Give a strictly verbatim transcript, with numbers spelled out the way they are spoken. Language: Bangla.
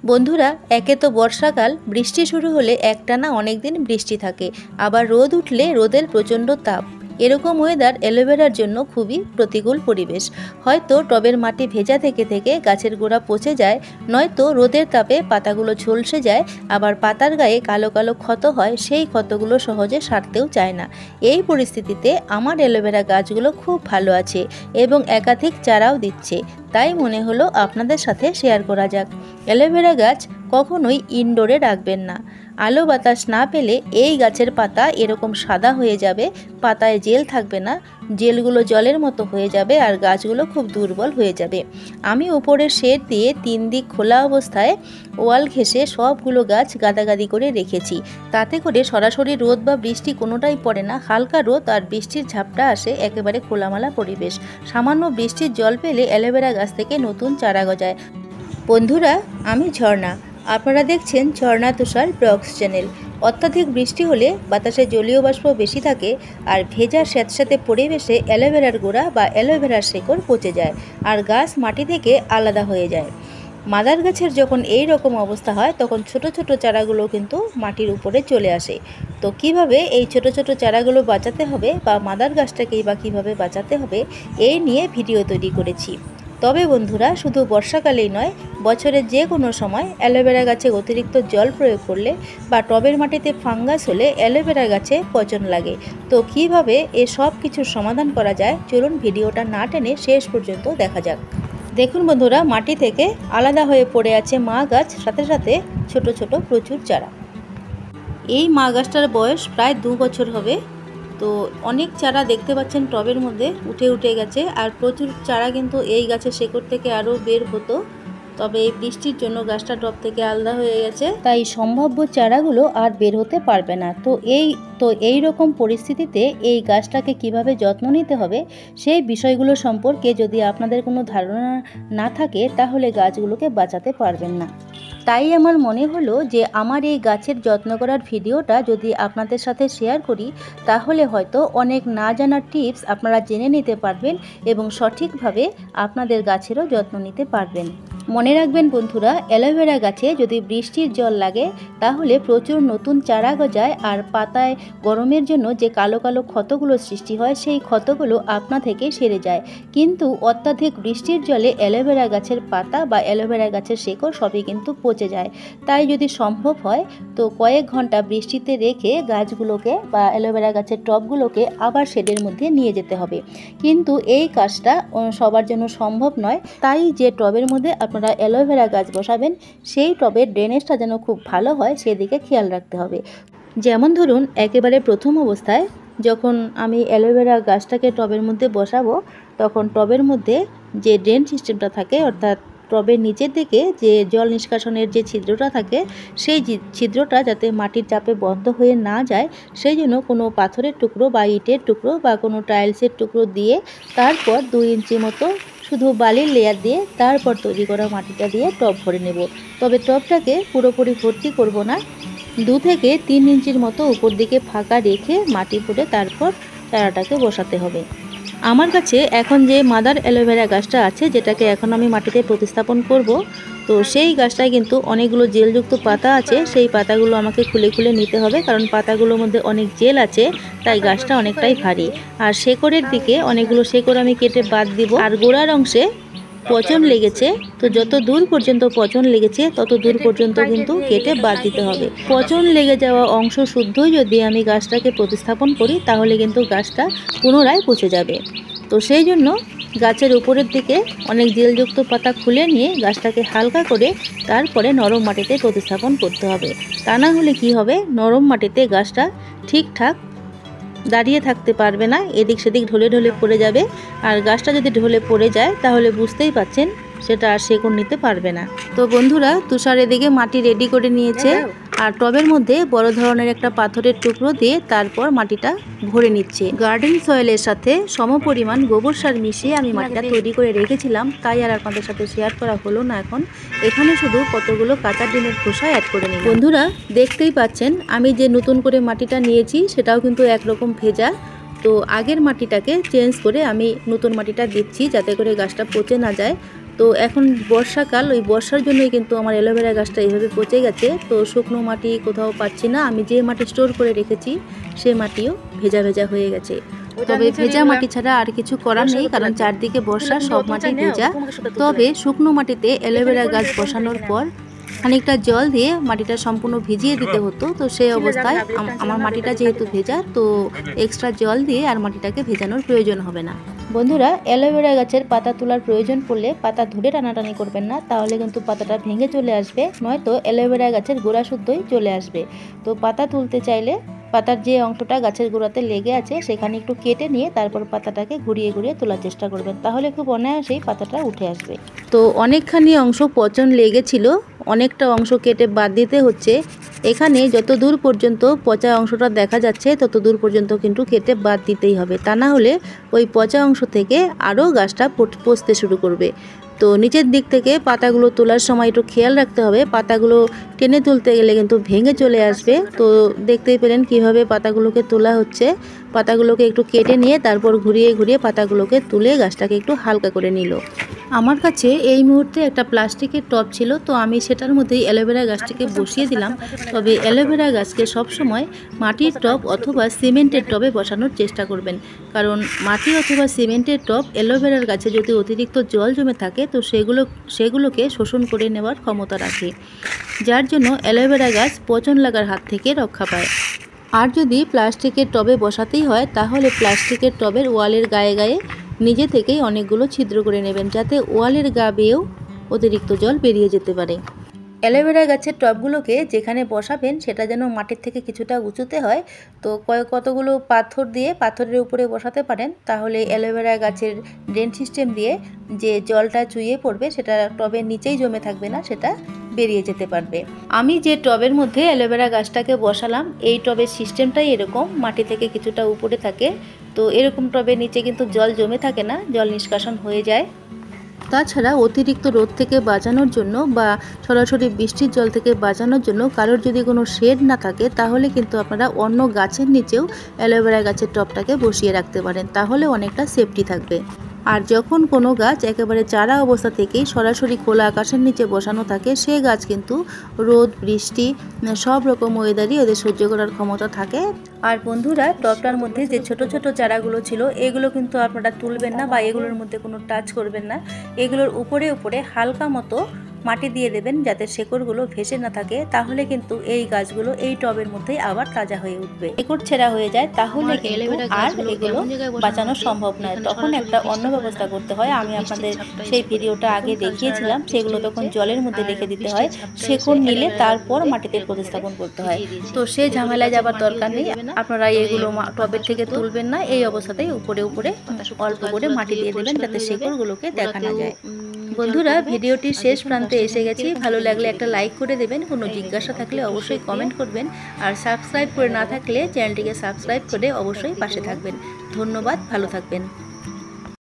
বন্ধুরা, একে তো বর্ষাকাল, বৃষ্টি শুরু হলে একটানা অনেক দিন বৃষ্টি থাকে, আবার রোদ উঠলে রোদের প্রচণ্ড তাপ। এরকম ওয়েদার অ্যালোভেরার জন্য খুবই প্রতিকূল পরিবেশ। হয়তো টবের মাটি ভেজা থেকে থেকে গাছের গোড়া পচে যায়, নয়তো রোদের তাপে পাতাগুলো ঝলসে যায়, আবার পাতার গায়ে কালো কালো ক্ষত হয়, সেই ক্ষতগুলো সহজে সারতেও চায় না। এই পরিস্থিতিতে আমার অ্যালোভেরা গাছগুলো খুব ভালো আছে এবং একাধিক চারাও দিচ্ছে, তাই মনে হলো আপনাদের সাথে শেয়ার করা যাক। অ্যালোভেরা গাছ কখনোই ইনডোরে রাখবেন না। আলো বাতাস না পেলে এই গাছের পাতা এরকম সাদা হয়ে যাবে, পাতায় জেল থাকবে না, জেলগুলো জলের মতো হয়ে যাবে আর গাছগুলো খুব দুর্বল হয়ে যাবে। আমি উপরের শেড দিয়ে তিন দিক খোলা অবস্থায় ওয়াল ঘেঁষে সবগুলো গাছ গাদাগাদি করে রেখেছি। তাতে করে সরাসরি রোদ বা বৃষ্টি কোনোটাই পড়ে না, হালকা রোদ আর বৃষ্টির ঝাপটা আসে, একেবারে খোলামেলা পরিবেশ। সামান্য বৃষ্টির জল পেলে অ্যালোভেরা গাছ থেকে নতুন চারা গজায়। বন্ধুরা, আমি ঝর্ণা, আপনারা দেখছেন ঝর্ণা তুষার ব্লগস চ্যানেল। অত্যাধিক বৃষ্টি হলে বাতাসে জলীয় বাষ্প বেশি থাকে আর ভেজা স্যাঁতস্যাঁতে পরিবেশে অ্যালোভেরার গোড়া বা অ্যালোভেরার শেকড় পচে যায় আর গাছ মাটি থেকে আলাদা হয়ে যায়। মাদার গাছের যখন এই রকম অবস্থা হয় তখন ছোট ছোট চারাগুলো কিন্তু মাটির উপরে চলে আসে। তো কিভাবে এই ছোট ছোট চারাগুলো বাঁচাতে হবে বা মাদার গাছটাকেই বা কীভাবে বাঁচাতে হবে, এই নিয়ে ভিডিও তৈরি করেছি। তবে বন্ধুরা, শুধু বর্ষাকালেই নয়, বছরের যে কোনো সময় অ্যালোভেরা গাছে অতিরিক্ত জল প্রয়োগ করলে বা টবের মাটিতে ফাঙ্গাস হলে অ্যালোভেরা গাছে পচন লাগে। তো কিভাবে এ সব কিছুর সমাধান করা যায়, চলুন ভিডিওটা না টেনে শেষ পর্যন্ত দেখা যাক। দেখুন বন্ধুরা, মাটি থেকে আলাদা হয়ে পড়ে আছে মা গাছ, সাথে সাথে ছোট ছোট প্রচুর চারা। এই মা গাছটার বয়স প্রায় দু বছর হবে। তো অনেক চারা দেখতে পাচ্ছেন টবের মধ্যে উঠে উঠে গেছে, আর প্রচুর চারা কিন্তু এই গাছের শেকড় থেকে আরও বের হতো, তবে এই বৃষ্টির জন্য গাছটা টব থেকে আলাদা হয়ে গেছে, তাই সম্ভাব্য চারাগুলো আর বের হতে পারবে না। তো এই তো এই রকম পরিস্থিতিতে এই গাছটাকে কিভাবে যত্ন নিতে হবে সেই বিষয়গুলো সম্পর্কে যদি আপনাদের কোনো ধারণা না থাকে তাহলে গাছগুলোকে বাঁচাতে পারবেন না। তাই আমার মনে হলো যে আমার এই গাছের যত্ন করার ভিডিওটা যদি আপনাদের সাথে শেয়ার করি, তাহলে হয়তো অনেক না জানার টিপস আপনারা জেনে নিতে পারবেন এবং সঠিকভাবে আপনাদের গাছেরও যত্ন নিতে পারবেন। মনে রাখবেন বন্ধুরা, অ্যালোভেরা গাছে যদি বৃষ্টির জল লাগে তাহলে প্রচুর নতুন চারা গজায় আর পাতায় গরমের জন্য যে কালো কালো ক্ষতগুলো সৃষ্টি হয় সেই ক্ষতগুলো আপনা থেকে সেরে যায়। কিন্তু অত্যাধিক বৃষ্টির জলে অ্যালোভেরা গাছের পাতা বা অ্যালোভেরা গাছের শেকড় সবই কিন্তু পচে যায়। তাই যদি সম্ভব হয় তো কয়েক ঘন্টা বৃষ্টিতে রেখে গাছগুলোকে বা অ্যালোভেরা গাছের টবগুলোকে আবার শেডের মধ্যে নিয়ে যেতে হবে। কিন্তু এই কাজটা সবার জন্য সম্ভব নয়, তাই যে টবের মধ্যে আপনারা অ্যালোভেরা গাছ বসাবেন সেই টবের ড্রেনেজটা যেন খুব ভালো হয় সেদিকে খেয়াল রাখতে হবে। যেমন ধরুন, একেবারে প্রথম অবস্থায় যখন আমি অ্যালোভেরা গাছটাকে টবের মধ্যে বসাবো, তখন টবের মধ্যে যে ড্রেন সিস্টেমটা থাকে, অর্থাৎ টবের নিচের দিকে যে জল নিষ্কাশনের যে ছিদ্রটা থাকে, সেই ছিদ্রটা যাতে মাটির চাপে বন্ধ হয়ে না যায় সেই জন্য কোনো পাথরের টুকরো বা ইটের টুকরো বা কোনো টাইলসের টুকরো দিয়ে তারপর দুই ইঞ্চি মতো শুধু বালির লেয়ার দিয়ে তারপর তৈরি করা মাটিটা দিয়ে টব ভরে নেব। তবে টবটাকে পুরোপুরি ভর্তি করব না, দু থেকে তিন ইঞ্চির মতো উপর দিকে ফাঁকা রেখে মাটি ভরে তারপর চারাটাকে বসাতে হবে। আমার কাছে এখন যে মাদার অ্যালোভেরা গাছটা আছে, যেটাকে এখন আমি মাটিতে প্রতিস্থাপন করব, তো সেই গাছটায় কিন্তু অনেকগুলো জেলযুক্ত পাতা আছে। সেই পাতাগুলো আমাকে খুলে খুলে নিতে হবে, কারণ পাতাগুলোর মধ্যে অনেক জেল আছে, তাই গাছটা অনেকটাই ভারী। আর শেকড়ের দিকে অনেকগুলো শেকড় আমি কেটে বাদ দিব। আর গোড়ার অংশে পচন লেগেছে, তো যত দূর পর্যন্ত পচন লেগেছে তত দূর পর্যন্ত কিন্তু কেটে বাদ দিতে হবে। পচন লেগে যাওয়া অংশ শুদ্ধই যদি আমি গাছটাকে প্রতিস্থাপন করি তাহলে কিন্তু গাছটা পুনরায় পচে যাবে। তো সেই জন্য গাছের উপরের দিকে অনেক জেলযুক্ত পাতা খুলে নিয়ে গাছটাকে হালকা করে তারপরে নরম মাটিতে প্রতিস্থাপন করতে হবে। তা না হলে কি হবে, নরম মাটিতে গাছটা ঠিকঠাক দাঁড়িয়ে থাকতে পারবে না, এদিক সেদিক ঢলে ঢলে পড়ে যাবে। আর গাছটা যদি ঢলে পড়ে যায় তাহলে বুঝতেই পাচ্ছেন সেটা আর শেকড় নিতে পারবে না। তো বন্ধুরা, তুষার এদিকে মাটি রেডি করে নিয়েছে আর টবের মধ্যে বড় ধরনের একটা পাথরের টুকরো দিয়ে তারপর মাটিটা ভরে নিচ্ছে। গার্ডেন সয়েলের সাথে সমপরিমাণ গোবর সার মিশিয়ে আমি মাটিটা তৈরি করে রেখেছিলাম, তাই আর আপনাদের সাথে শেয়ার করা হলো না। এখন এখানে শুধু কতগুলো কাঁচা ডিমের খোসা অ্যাড করে নিই। বন্ধুরা, দেখতেই পাচ্ছেন আমি যে নতুন করে মাটিটা নিয়েছি সেটাও কিন্তু একরকম ভেজা। তো আগের মাটিটাকে চেঞ্জ করে আমি নতুন মাটিটা দিচ্ছি যাতে করে গাছটা পচে না যায়। তো এখন বর্ষাকাল, ওই বর্ষার জন্যই কিন্তু আমার অ্যালোভেরা গাছটা এইভাবে পচে গেছে। তো শুকনো মাটি কোথাও পাচ্ছি না, আমি যে মাটি স্টোর করে রেখেছি সে মাটিও ভেজা ভেজা হয়ে গেছে। তবে ভেজা মাটি ছাড়া আর কিছু করার নেই, কারণ চারদিকে বর্ষা, সব মাটি ভেজা। তবে শুকনো মাটিতে অ্যালোভেরা গাছ বসানোর পর খানিকটা জল দিয়ে মাটিটা সম্পূর্ণ ভিজিয়ে দিতে হতো। তো সেই অবস্থায় আমার মাটিটা যেহেতু ভেজা, তো এক্সট্রা জল দিয়ে আর মাটিটাকে ভেজানোর প্রয়োজন হবে না। বন্ধুরা, অ্যালোভেরা গাছের পাতা তোলার প্রয়োজন পড়লে পাতা ধরে টানাটানি করবেন না, তাহলে কিন্তু পাতাটা ভেঙে চলে আসবে, নয়তো অ্যালোভেরা গাছের গোড়া শুদ্ধই চলে আসবে। তো পাতা তুলতে চাইলে পাতার যে অংশটা গাছের গোড়াতে লেগে আছে সেখানে একটু কেটে নিয়ে তারপর পাতাটাকে ঘুরিয়ে ঘুরিয়ে তোলার চেষ্টা করবেন, তাহলে খুব অনায়াসেই পাতাটা উঠে আসবে। তো অনেকখানি অংশ পচন লেগেছিল, অনেকটা অংশ কেটে বাদ দিতে হচ্ছে। এখানে যত দূর পর্যন্ত পচা অংশটা দেখা যাচ্ছে তত দূর পর্যন্ত কিন্তু কেটে বাদ দিতেই হবে, তা না হলে ওই পচা অংশ থেকে আরও গাছটা পচতে শুরু করবে। তো নিচের দিক থেকে পাতাগুলো তোলার সময় একটু খেয়াল রাখতে হবে, পাতাগুলো টেনে তুলতে গেলে কিন্তু ভেঙে চলে আসবে। তো দেখতেই পেলেন কিভাবে পাতাগুলোকে তোলা হচ্ছে। পাতাগুলোকে একটু কেটে নিয়ে তারপর ঘুরিয়ে ঘুরিয়ে পাতাগুলোকে তুলে গাছটাকে একটু হালকা করে নিল। আমার কাছে এই মুহূর্তে একটা প্লাস্টিকের টব ছিল, তো আমি সেটার মধ্যেই অ্যালোভেরা গাছটিকে বসিয়ে দিলাম। তবে অ্যালোভেরা গাছকে সবসময় মাটির টব অথবা সিমেন্টের টবে বসানোর চেষ্টা করবেন, কারণ মাটি অথবা সিমেন্টের টব অ্যালোভেরার গাছে যদি অতিরিক্ত জল জমে থাকে তো সেগুলো সেগুলোকে শোষণ করে নেওয়ার ক্ষমতা রাখে, যার জন্য অ্যালোভেরা গাছ পচন লাগার হাত থেকে রক্ষা পায়। আর যদি প্লাস্টিকের টবে বসাতেই হয় তাহলে প্লাস্টিকের টবের ওয়ালের গায়ে গায়ে নিজে থেকেই অনেকগুলো ছিদ্র করে নেবেন, যাতে ওয়ালের গা বেয়েও অতিরিক্ত জল বেরিয়ে যেতে পারে। অ্যালোভেরা গাছের টবগুলোকে যেখানে বসাবেন সেটা যেন মাটির থেকে কিছুটা উঁচুতে হয়। তো কয়েক কতগুলো পাথর দিয়ে পাথরের উপরে বসাতে পারেন, তাহলে অ্যালোভেরা গাছের ড্রেন সিস্টেম দিয়ে যে জলটা চুইয়ে পড়বে সেটা টবের নিচেই জমে থাকবে না, সেটা বেরিয়ে যেতে পারবে। আমি যে টবের মধ্যে অ্যালোভেরা গাছটাকে বসালাম এই টবের সিস্টেমটাই এরকম, মাটি থেকে কিছুটা উপরে থাকে। তো এরকম টবের নিচে কিন্তু জল জমে থাকে না, জল নিষ্কাশন হয়ে যায়। তাছাড়া অতিরিক্ত রোদ থেকে বাঁচানোর জন্য বা সরাসরি বৃষ্টির জল থেকে বাঁচানোর জন্য কারোর যদি কোনো শেড না থাকে তাহলে কিন্তু আপনারা অন্য গাছের নিচেও অ্যালোভেরা গাছের টবটাকে বসিয়ে রাখতে পারেন, তাহলে অনেকটা সেফটি থাকবে। আর যখন কোনো গাছ একেবারে চারা অবস্থা থেকেই সরাসরি খোলা আকাশের নিচে বসানো থাকে সে গাছ কিন্তু রোদ বৃষ্টি সব রকম ওয়েদারই ওদের সহ্য করার ক্ষমতা থাকে। আর বন্ধুরা, টবটার মধ্যে যে ছোট ছোট চারাগুলো ছিল এগুলো কিন্তু আপনারা তুলবেন না বা এগুলোর মধ্যে কোনো টাচ করবেন না, এগুলোর উপরে উপরে হালকা মতো মাটি দিয়ে দেবেন যাতে শেকড়গুলো ভেসে না থাকে, তাহলে কিন্তু এই গাছগুলো এই টবের মধ্যেই আবার তাজা হয়ে উঠবে। শেকড় ছেঁড়া হয়ে যায় তাহলে কিন্তু আর এগুলো বাঁচানো সম্ভব নয়, তখন একটা অন্য ব্যবস্থা করতে হয়। আমি আপনাদের সেই ভিডিওটা আগে দেখিয়েছিলাম, সেগুলো তখন জলের মধ্যে রেখে দিতে হয়, শেকড় নিলে তারপর মাটিতে প্রতিস্থাপন করতে হয়। তো সেই ঝামেলায় যাবার দরকার নেই, আপনারা এগুলো টবের থেকে তুলবেন না, এই অবস্থাতেই উপরে উপরে অল্প করে মাটি দিয়ে দেবেন যাতে শেকড়গুলোকে দেখা না যায়। বন্ধুরা, ভিডিওটির শেষ প্রান্তে এসে গেছি, ভালো লাগলে একটা লাইক করে দেবেন, কোনো জিজ্ঞাসা থাকলে অবশ্যই কমেন্ট করবেন, আর সাবস্ক্রাইব করে না থাকলে চ্যানেলটিকে সাবস্ক্রাইব করে অবশ্যই পাশে থাকবেন। ধন্যবাদ, ভালো থাকবেন।